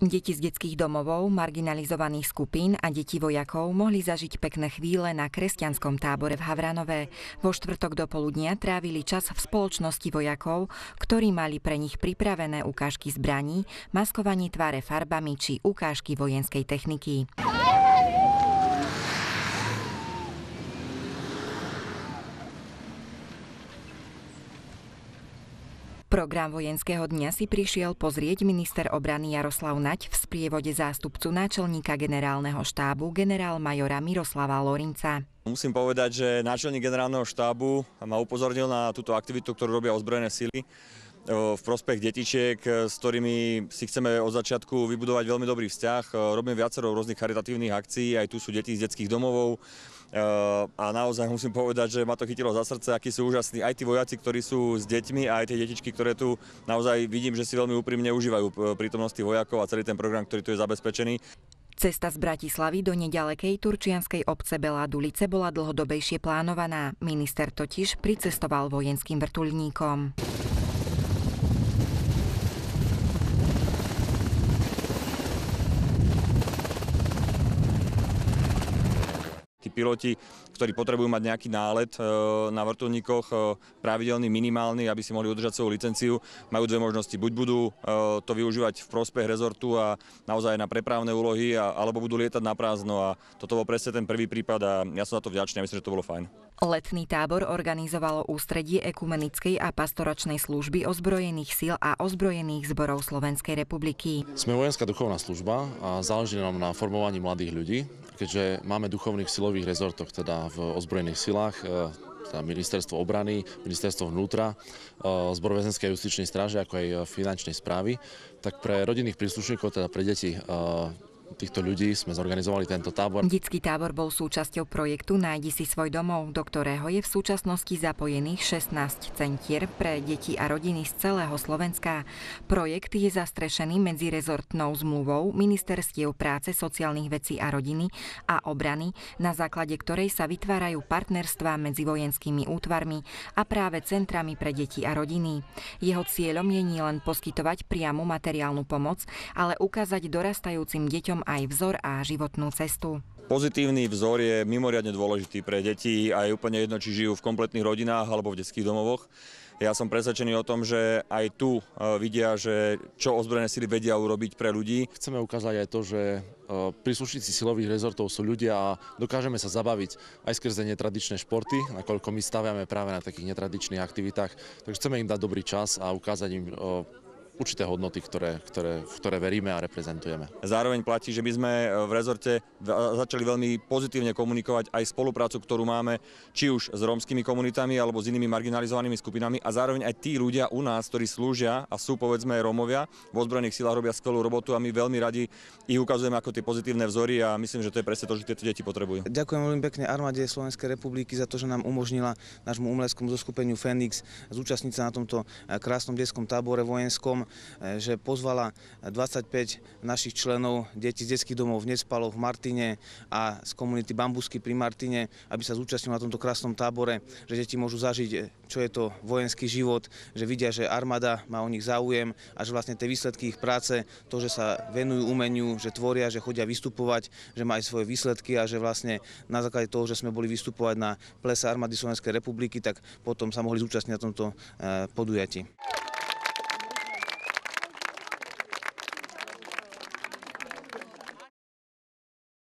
Deti z detských domovov, marginalizovaných skupín a deti vojakov mohli zažiť pekné chvíle na kresťanskom tábore v Havranove. Vo štvrtok do poludnia trávili čas v spoločnosti vojakov, ktorí mali pre nich pripravené ukážky zbraní, maskovanie tváre farbami či ukážky vojenskej techniky. Program vojenského dňa si prišiel pozrieť minister obrany Jaroslav Naď v sprievode zástupcu náčelníka generálneho štábu generál-majora Miroslava Lorinca. Musím povedať, že náčelník generálneho štábu ma upozornil na túto aktivitu, ktorú robia ozbrojené sily v prospech detičiek, s ktorými si chceme od začiatku vybudovať veľmi dobrý vzťah. Robíme viacero rôznych charitatívnych akcií, aj tu sú deti z detských domovov. A naozaj musím povedať, že ma to chytilo za srdce, akí sú úžasní aj tí vojaci, ktorí sú s deťmi, a aj tie detičky, ktoré tu naozaj vidím, že si veľmi úprimne užívajú prítomnosti vojakov a celý ten program, ktorý tu je zabezpečený. Cesta z Bratislavy do neďalekej turčianskej obce Belá Dulice bola dlhodobejšie plánovaná. Minister totiž pricestoval vojenským vrtuľníkom. Tí piloti, ktorí potrebujú mať nejaký nálet na vrtuľníkoch, pravidelný, minimálny, aby si mohli udržať svoju licenciu, majú dve možnosti. Buď budú to využívať v prospech rezortu a naozaj na prepravné úlohy, alebo budú lietať na prázdno. A toto bol presne ten prvý prípad a ja som za to vďačný a myslím, že to bolo fajn. Letný tábor organizovalo Ústredie ekumenickej a pastoračnej služby ozbrojených síl a ozbrojených zborov Slovenskej republiky. Sme vojenská duchovná služba a záleží nám na formovaní mladých ľudí, keďže máme duchovných silových rezortoch, teda v ozbrojených silách, teda ministerstvo obrany, ministerstvo vnútra, zbor väzenskej a justičnej stráže, ako aj finančnej správy, tak pre rodinných príslušníkov, teda pre deti týchto ľudí sme zorganizovali tento tábor. Detský tábor bol súčasťou projektu Nájdi si svoj domov, do ktorého je v súčasnosti zapojených 16 centier pre deti a rodiny z celého Slovenska. Projekt je zastrešený medzirezortnou zmluvou Ministerstiev práce, sociálnych vecí a rodiny a obrany, na základe ktorej sa vytvárajú partnerstvá medzi vojenskými útvarmi a práve centrami pre deti a rodiny. Jeho cieľom je nielen poskytovať priamu materiálnu pomoc, ale ukázať dorastajúcim deťom aj vzor a životnú cestu. Pozitívny vzor je mimoriadne dôležitý pre deti a je úplne jedno, či žijú v kompletných rodinách alebo v detských domovoch. Ja som presvedčený o tom, že aj tu vidia, že čo ozbrojené sily vedia urobiť pre ľudí. Chceme ukázať aj to, že príslušníci silových rezortov sú ľudia a dokážeme sa zabaviť aj skrze netradičné športy, nakoľko my staviame práve na takých netradičných aktivitách. Takže chceme im dať dobrý čas a ukázať im určité hodnoty, v ktoré veríme a reprezentujeme. Zároveň platí, že by sme v rezorte začali veľmi pozitívne komunikovať aj spoluprácu, ktorú máme či už s rómskymi komunitami alebo s inými marginalizovanými skupinami, a zároveň aj tí ľudia u nás, ktorí slúžia a sú povedzme Rómovia, v ozbrojených silách robia skvelú robotu a my veľmi radi ich ukazujeme ako tie pozitívne vzory a myslím, že to je presne to, že tieto deti potrebujú. Ďakujem veľmi pekne armáde Slovenskej republiky za to, že nám umožnila nášmu umeleckému zoskupeniu Fenix zúčastniť sa na tomto krásnom detskom tábore vojenskom, že pozvala 25 našich členov detí z detských domov v Nespaloch, v Martine a z komunity Bambusky pri Martine, aby sa zúčastnili na tomto krásnom tábore, že deti môžu zažiť, čo je to vojenský život, že vidia, že armáda má o nich záujem a že vlastne tie výsledky ich práce, to, že sa venujú umeniu, že tvoria, že chodia vystupovať, že majú svoje výsledky a že vlastne na základe toho, že sme boli vystupovať na plese armády Slovenskej republiky, tak potom sa mohli zúčastniť na tomto podujatí.